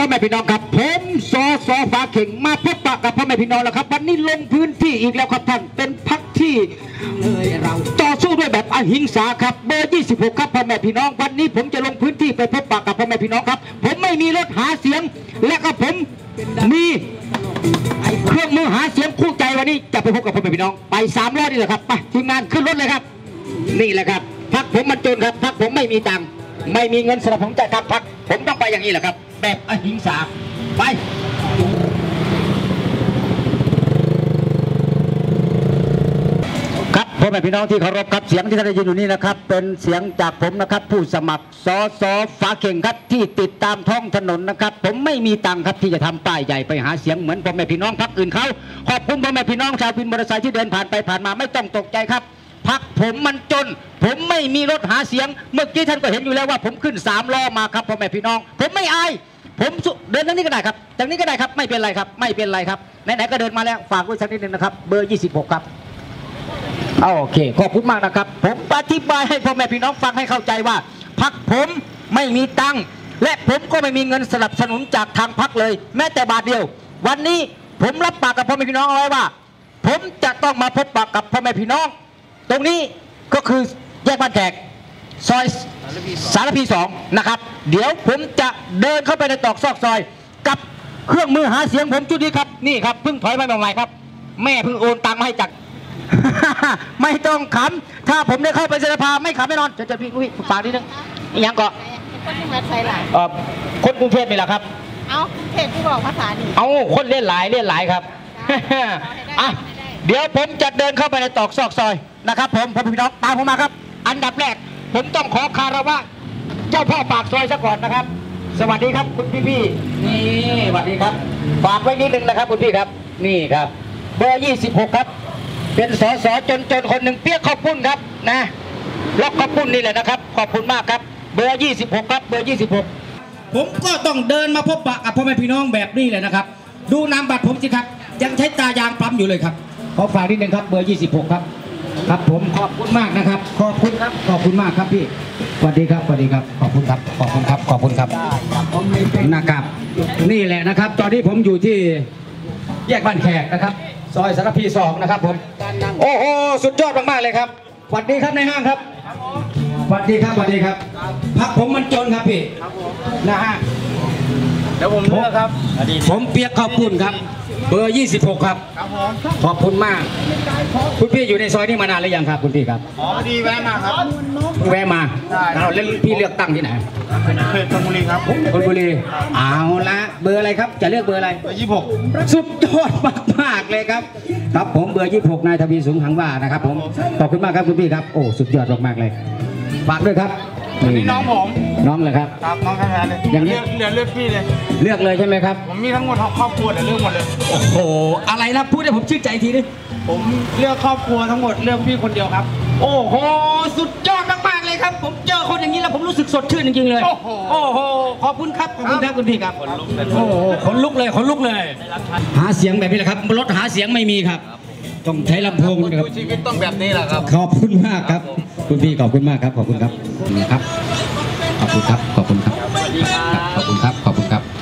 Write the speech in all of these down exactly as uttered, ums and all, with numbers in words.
พ่อแม่พี่น้องครับผมสอสอฟ้าเข่งมาพบปะกับพ่อแม่พี่น้องแล้วครับวันนี้ลงพื้นที่อีกแล้วครับท่านเป็นพรรคที่เราต่อสู้ด้วยแบบอหิงสาครับเบอร์ยี่สิบหกครับพ่อแม่พี่น้องวันนี้ผมจะลงพื้นที่ไปพบปะกับพ่อแม่พี่น้องครับผมไม่มีรถหาเสียงและก็ผมมีเครื่องมือหาเสียงคู่ใจวันนี้จะไปพบกับพ่อแม่พี่น้องไปสามร้อยนี่แหละครับไปทีมงานขึ้นรถเลยครับนี่แหละครับพรรคผมมันจนครับพรรคผมไม่มีตังค์ไม่มีเงินสำหรับผมจะทำพรรคผมต้องไปอย่างนี้แหละครับแบบอหิงสาไปครับพ่อแม่พี่น้องที่เคารพครับเสียงที่ท่านได้ยินอยู่นี้นะครับเป็นเสียงจากผมนะครับผู้สมัครสสฟ้าเข่งครับที่ติดตามท้องถนนนะครับผมไม่มีตังค์ครับที่จะทำป้ายใหญ่ไปหาเสียงเหมือนพ่อแม่พี่น้องพรรคอื่นเขาขอบคุณพ่อแม่พี่น้องชาววินมอเตอร์ไซค์ที่เดินผ่านไปผ่านมาไม่ต้องตกใจครับพรรคผมมันจนผมไม่มีรถหาเสียงเมื่อกี้ท่านก็เห็นอยู่แล้วว่าผมขึ้นสามล้อมาครับพ่อแม่พี่น้องผมไม่อายผมเดินทางนี้ก็ได้ครับทางนี้ก็ได้ครับไม่เป็นไรครับไม่เป็นไรครับไหนๆก็เดินมาแล้วฝากด้วยสักนิดนึงนะครับเบอร์ยี่สิบหกครับโอเคขอบคุณมากนะครับผมอธิบายให้พ่อแม่พี่น้องฟังให้เข้าใจว่าพรรคผมไม่มีตังค์และผมก็ไม่มีเงินสนับสนุนจากทางพรรคเลยแม้แต่บาทเดียววันนี้ผมรับปากกับพ่อแม่พี่น้องเอาไว้ว่าผมจะต้องมาพบปะกับพ่อแม่พี่น้องตรงนี้ก็คือแยกบ้านแขกซอยสารพีสองนะครับเดี๋ยวผมจะเดินเข้าไปในตอกซอกซอยกับเครื่องมือหาเสียงผมชุดนี้ครับนี่ครับเพิ่งถอยมาใหม่ๆครับแม่เพิ่งโอนตังค์มาให้จาก ไม่ต้องขำถ้าผมได้เข้าไปสภาไม่ขำแน่นอนจะจะพี่พี่ฝากนิดนึงยังก็คนกรุงเทพใช่หรอคนกรุงเทพนี่แหละครับเอาเทพที่บอกภาษาดีเอาคนเล่นหลายเล่นหลายครับอ่ะเดี๋ยวผมจะเดินเข้าไปในตอกซอกซอยนะครับผมผมพี่น้องตามผมมาครับอันดับแรกผมต้องขอคารวะเจ้าพ่อปากซอยซะก่อนนะครับสวัสดีครับคุณพี่พี่นี่สวัสดีครับฝากไว้นิดนึงนะครับคุณพี่ครับนี่ครับเบอร์ยี่สิบหกครับเป็นสสจนจนคนหนึ่งเปียกขอบคุณครับนะล็อกขอบคุณนี่แหละนะครับขอบคุณมากครับเบอร์ยี่สิบหกครับเบอร์ยี่สิบหกผมก็ต้องเดินมาพบปะกับพ่อแม่พี่น้องแบบนี้เลยนะครับดูนามบัตรผมสิครับยังใช้ตายางปั๊มอยู่เลยครับขอฝากนิดนึงครับเบอร์ยี่สิบหกครับครับผมขอบคุณมากนะครับขอบคุณครับขอบคุณมากครับพี่สวัสดีครับสวัสดีครับขอบคุณครับขอบคุณครับขอบคุณครับนะครับนี่แหละนะครับตอนนี้ผมอยู่ที่แยกบ้านแขกนะครับซอยสารพีสองนะครับผมโอ้โหสุดยอดมากๆเลยครับสวัสดีครับในห้างครับสวัสดีครับสวัสดีครับพักผมมันจนครับพี่นะฮะเดี๋ยวผมเลือกครับผมเปียกขอบคุณครับเบอร์ยี่สิบหกครับขอบคุณมากคุณพี่อยู่ในซอยนี้มานานหรือยังครับคุณพี่ครับอ๋อพอดีแวะมาครับแวะมาเราเล่นพี่เลือกตั้งที่ไหนเขตธนบุรีครับธนบุรีเอาละเบอร์อะไรครับจะเลือกเบอร์อะไรเบอร์ยี่สิบหกสุดยอดมากๆเลยครับครับผมเบอร์ยี่สิบหกนายทวีสูงหังว่านะครับผมขอบคุณมากครับคุณพี่ครับโอ้สุดยอดมากๆเลยฝากด้วยครับนี่น้องผมน้องเลยครับครับน้องแท้ๆเลยอย่างนี้เลือกเลือกพี่เลยเลือกเลยใช่ไหมครับผมมีทั้งหมดครอบครัวแต่เลือกหมดเลยโอ้โหอะไรนะพูดให้ผมชื่นใจทีนึงผมเลือกครอบครัวทั้งหมดเลือกพี่คนเดียวครับโอ้โหสุดยอดมากๆเลยครับผมเจอคนอย่างนี้แล้วผมรู้สึกสดชื่นจริงๆเลยโอ้โหโอ้โหขอบคุณครับขอบคุณครับคุณพี่ครับโอ้โหขนลุกเลยขนลุกเลยหาเสียงแบบนี้แหละครับรถหาเสียงไม่มีครับต้องใช้ลำโพงนะครับชีวิตต้องแบบนี้แหละครับขอบคุณมากครับคุณพี่ขอบคุณมากครับขอบคุณครับครับขอบคุณครับขอบคุณครับขอบคุณครับขอบคุณครับ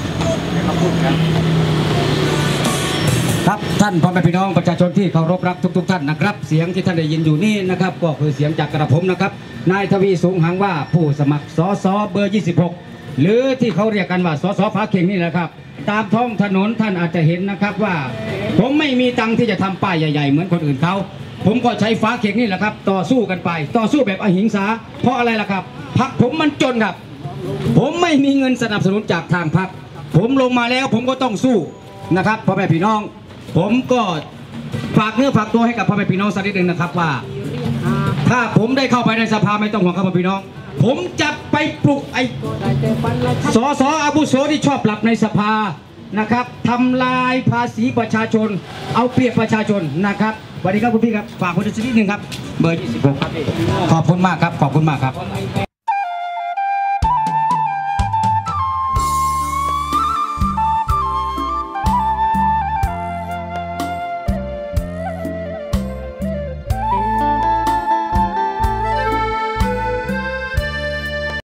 ครับท่านพ่อแม่พี่น้องประชาชนที่เคารพรักทุกๆท่านนะครับเสียงที่ท่านได้ยินอยู่นี่นะครับก็คือเสียงจากกระผมนะครับนายทวีสูงหังว่าผู้สมัครสสเบอร์ยี่สิบหกหรือที่เขาเรียกกันว่าสสฟ้าเข่งนี่แหละครับตามท้องถนนท่านอาจจะเห็นนะครับว่าผมไม่มีตังค์ที่จะทำป้ายใหญ่ๆเหมือนคนอื่นเขาผมก็ใช้ฟ้าเข่งนี่แหละครับต่อสู้กันไปต่อสู้แบบอหิงสาเพราะอะไรล่ะครับพรรคผมมันจนครับผมไม่มีเงินสนับสนุนจากทางพรรคผมลงมาแล้วผมก็ต้องสู้นะครับพ่อแม่พี่น้องผมก็ฝากเนื้อฝากตัวให้กับพ่อแม่พี่น้องสักนิดหนึ่งนะครับว่าถ้าผมได้เข้าไปในสภาไม่ต้องห่วงครับพ่อพี่น้องผมจะไปปลุกไอ้สสอาบุโสที่ชอบหลับในสภานะครับทำลายภาษีประชาชนเอาเปรียบประชาชนนะครับสวัสดีครับคุณพี่ครับฝากคนสักนิดหนึ่งครับเบอร์ยี่สิบหกครับขอบคุณมากครับขอบคุณมากครับ